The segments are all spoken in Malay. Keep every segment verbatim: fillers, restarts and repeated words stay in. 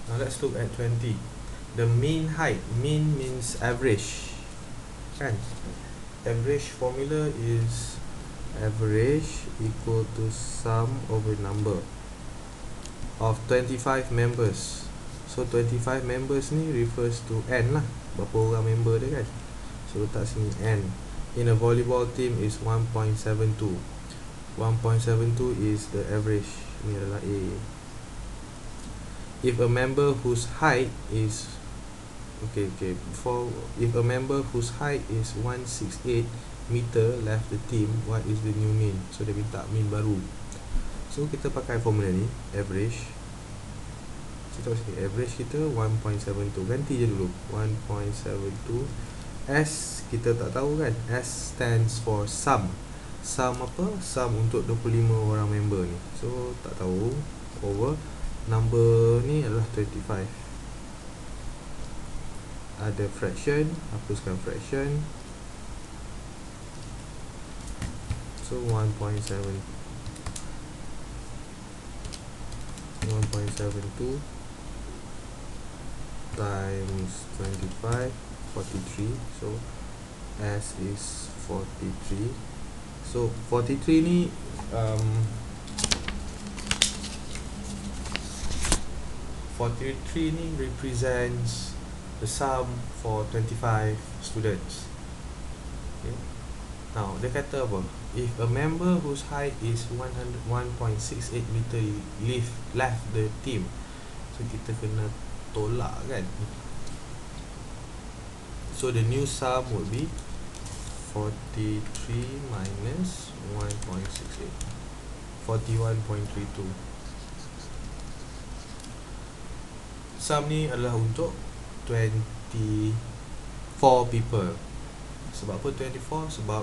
Now let's look at twenty. The mean height. Mean means average, kan? Average formula is average equal to sum over number of twenty-five members. So twenty-five members ni refers to N lah, berapa orang member dia kan. So letak sini N. In a volleyball team is one point seven two. one point seven two is the average. Ini adalah A. If a member whose height is okay okay before if a member whose height is one sixty-eight meter left the team, what is the new mean? So dia minta mean baru. So kita pakai formula ni, average. Kita sini average kita one point seven two. Ganti je dulu one point seven two. S kita tak tahu kan. S stands for sum. Sum apa? Sum untuk dua puluh lima orang member ni. So tak tahu. Over number ni adalah twenty-five. Ada fraction, hapuskan fraction. So one point seven one point seven two times twenty-five, forty-three. So S is forty-three. So forty-three ni um, forty-three ni represents the sum for twenty-five students. Okay. Now dia kata apa? If a member whose height is one point six eight meter leave left the team, so kita kena tolak kan. So the new sum would be forty-three minus one point six eight, forty-one point three two. Sum ni adalah untuk twenty-four people. Sebab apa twenty-four? Sebab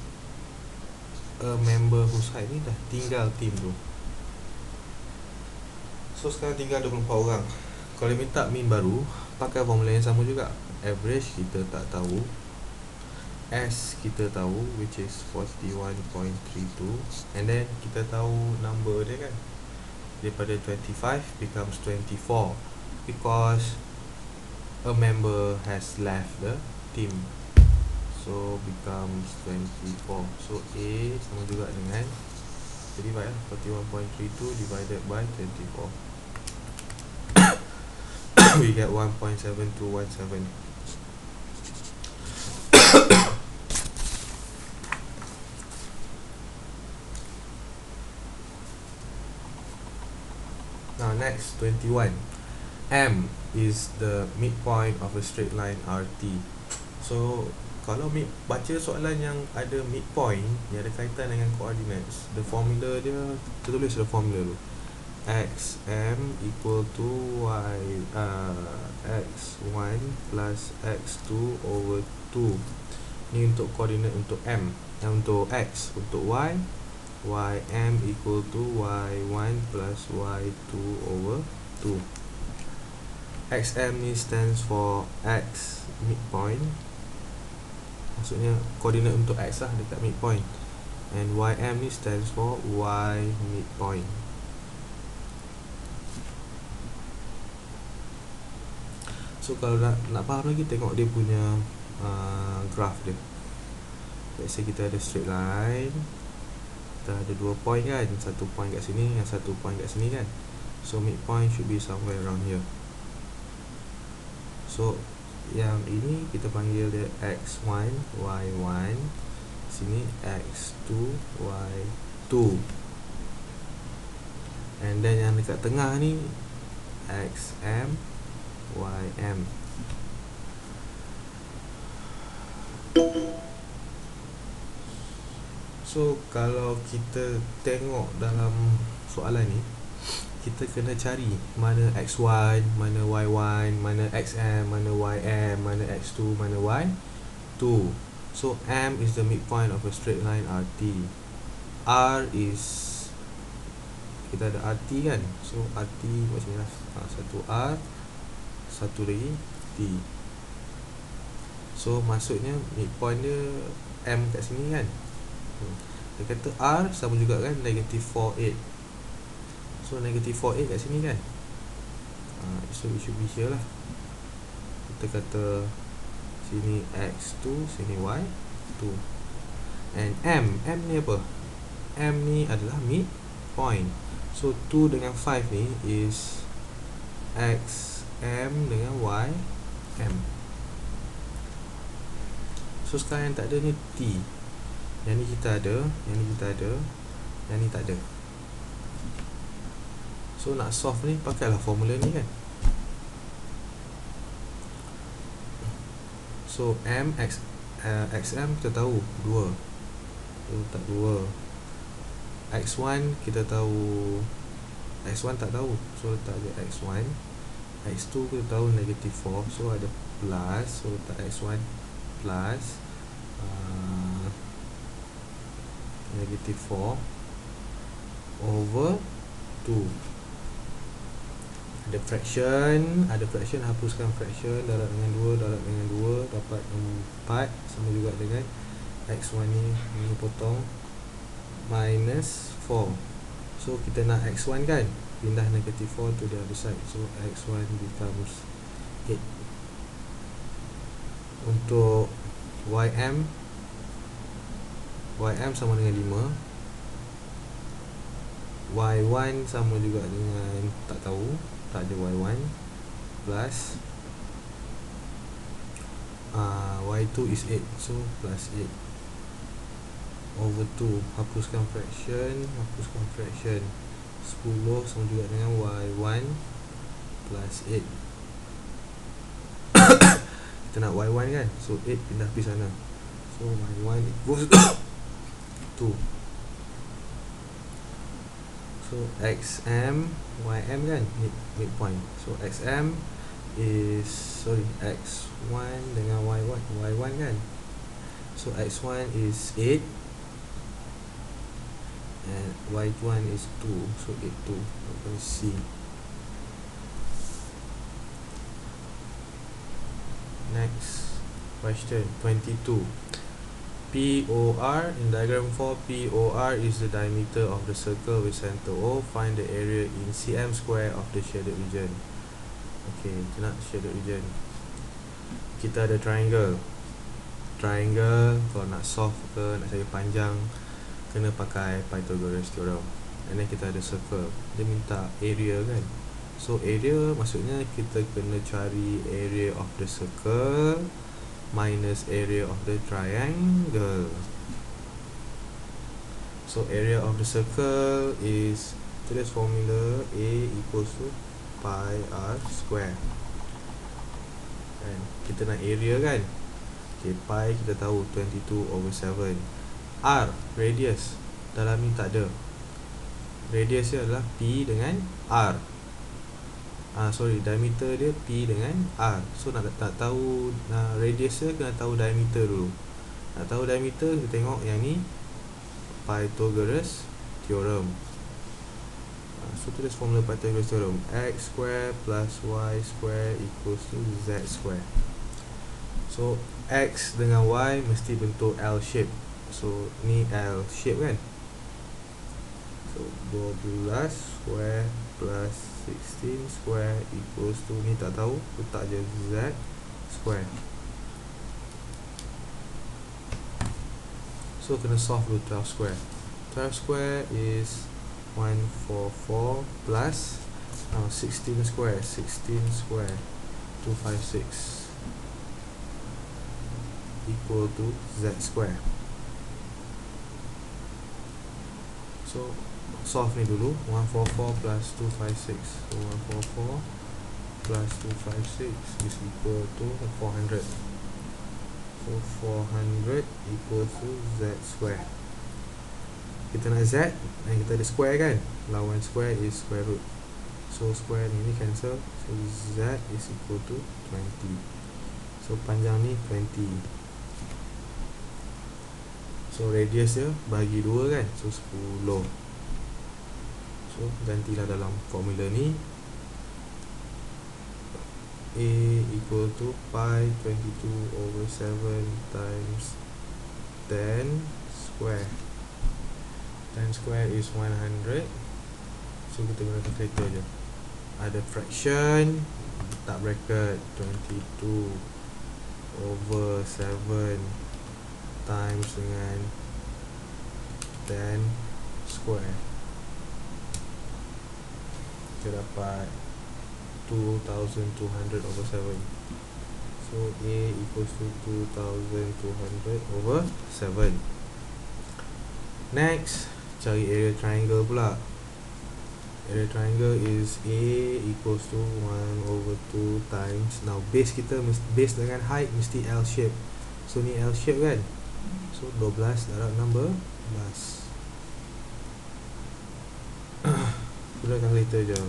a member whose height ni dah tinggal team tu. So sekarang tinggal dua puluh empat orang. Kalau minta mean baru, pakai formula yang sama juga. Average kita tak tahu, S kita tahu, which is forty-one point three two, and then kita tahu number dia kan. Daripada twenty-five becomes twenty-four because a member has left the team. So becomes twenty-four. So A sama juga dengan, jadi divide forty-one point three two divided by twenty-four. We get one point seven two one seven. Now next, twenty-one. M is the midpoint of a straight line R T. So kalau mid, baca soalan yang ada midpoint, yang ada kaitan dengan coordinates, the formula dia, kita tulis the formula dulu. X M equal to Y uh, X one plus X two over two. Ni untuk koordinat untuk M. Yang untuk X, untuk Y, Y M equal to Y one plus Y two over two. X M ni stands for X midpoint. Maksudnya koordinat untuk X lah dekat midpoint. And Y M ni stands for Y midpoint. So kalau nak, nak faham lagi, tengok dia punya uh, graph dia. Let's say kita ada straight line, kita ada dua point kan, satu point kat sini, yang satu point kat sini kan. So midpoint should be somewhere around here. So yang ini kita panggil dia X one, Y one, sini X two, Y two, and then yang dekat tengah ni X M, Y M. So kalau kita tengok dalam soalan ni, kita kena cari mana X one, mana Y one, mana X M, mana Y M, mana X two, mana Y two. So M is the midpoint of a straight line R T. R is, kita ada R T kan. So R T macam ni lah, ha, satu R, satu lagi T. So maksudnya midpoint dia M kat sini kan. Dia kata R sama juga kan negative four eight. So negative four eight kat sini kan. uh, so it should be here lah. Kita kata sini x two, sini y two. And M, M ni apa? M ni adalah midpoint. So two dengan five ni is x M dengan y M. So sekarang yang tak ada ni T. Yang ni kita ada, yang ni kita ada, yang ni tak ada. So nak solve ni pakailah formula ni kan. So M X uh, X M kita tahu dua. So tak dua. X one kita tahu, X one tak tahu, so letak je X one. X two kita tahu negative four, so ada plus, so letak X one plus uh, negative four over two. Ada fraction, ada fraction, hapuskan fraction, darab dengan dua, darab dengan dua, dapat empat, sama juga dengan X one ni, ini potong minus four. So kita nak X one kan, pindah negative four to the other side, so X one becomes eight. Untuk Y M, Y M sama dengan lima, Y one sama juga dengan tak tahu, tak ada Y one, plus uh, Y two is eight, so plus eight over two, hapuskan fraction, hapuskan fraction, sepuluh sama juga dengan Y one plus eight. Kita nak Y one kan, so eight pindah pergi sana, so Y one equals two. So X M, Y M kan, mid, midpoint. So X M is, sorry, X one dengan Y one, Y one kan. So X one is eight and Y one is two, so eight two. Let's see. Next question, twenty-two. P O R, in diagram four, P O R is the diameter of the circle with center O. Find the area in cm square of the shaded region. Okay, kita nak shaded region. Kita ada triangle. Triangle, kalau nak solve ke, nak cari panjang, kena pakai Pythagoras theorem. And then kita ada circle, dia minta area kan. So area maksudnya kita kena cari area of the circle minus area of the triangle. So area of the circle is, tulis formula A equals to pi r square. And kita nak area kan. Okay, pi kita tahu twenty-two over seven. R, radius, dalam ni tak ada. Radius dia adalah P dengan R. Ah, sorry, diameter dia P dengan R. So nak tak tahu uh, radius dia, kena tahu diameter dulu. Nak tahu diameter, kita tengok yang ni, Pythagoras theorem. uh, So tulis formula Pythagoras theorem, x square plus y square equals to z square. So x dengan y mesti bentuk L shape. So ni L shape kan. So dua belas square plus sixteen square equals to, ni tak tahu, letak je z square. So kena solve dulu twelve square. twelve square is one hundred forty-four plus uh, sixteen square, sixteen square two hundred fifty-six equal to z square. So solve ni dulu, one hundred forty-four plus two hundred fifty-six. So one hundred forty-four plus two hundred fifty-six is equal to four hundred. So four hundred equal to z square. Kita nak z dan kita ada square kan, lawan square is square root. So square ni, ni cancel. So z is equal to twenty. So panjang ni twenty. So radius dia bagi dua kan, so sepuluh. So gantilah dalam formula ni, A equal to pi twenty-two over seven times ten square. ten square is one hundred. So kita guna calculator je. ada fraction, letak bracket twenty-two over seven times dengan ten square. Kita dapat two thousand two hundred over seven. So A equals to two thousand two hundred over seven. Next, cari area triangle pula. Area triangle is A equals to one over two times. Now base kita, base dengan height mesti L shape. So ni L shape kan. So twelve darab number twelve. Gunakan calculator je.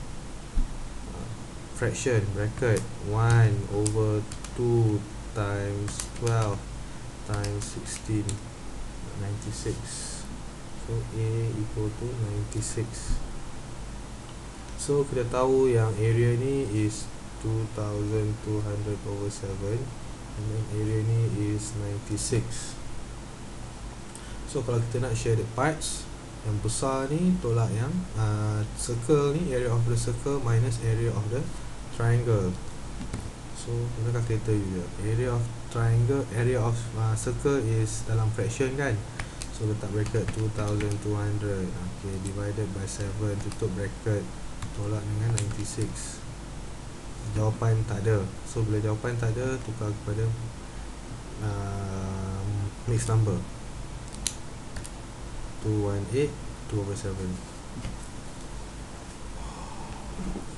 Fraction bracket one over two times twelve times sixteen, ninety-six. So A equal to ninety-six. So kita tahu yang area ni is two thousand two hundred over seven, and then area ni is ninety-six. So kalau kita nak share the parts, yang besar ni tolak yang uh, circle ni, area of the circle minus area of the triangle. So kita calculator juga. Area of triangle, area of uh, circle is dalam fraction kan. So letak bracket two thousand two hundred. Okay, divided by seven, tutup bracket, tolak dengan ninety-six. Jawapan tak ada. So bila jawapan tak ada, tukar kepada uh, mixed number. two hundred eighteen, two over seven.